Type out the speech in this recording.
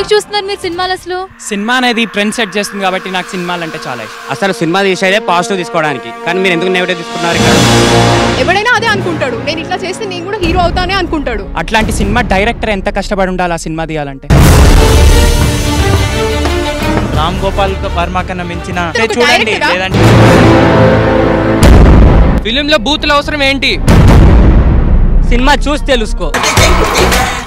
ఎందుకు చూస్తున్నారు మీరు సినిమాలు? అసలు సినిమా అనేది ట్రెండ్ సెట్ చేస్తుంది కాబట్టి నాకు సినిమాలు అంటే చాలా ఇష్టం. అసలు సినిమా తీసేదే పాజిటివ్ తీసుకోవడానికి, కానీ మీరు ఎందుకు నెగటివ్ తీసుకున్నారు? ఎవడైనా అదే అనుకుంటాడు, నేను ఇట్లా చేస్తే నేను కూడా హీరో అవుతానే అనుకుంటాడు. అట్లాంటి సినిమా డైరెక్టర్ ఎంత కష్టపడి ఉండాలి ఆ సినిమా తీయాలంటే. రామ్ గోపాల్ వర్మ కన్నా మించిన చూడండి. లేదంటే ఫిలింలో బూతుల అవసరం ఏంటి? సినిమా చూసి తెలుసుకో.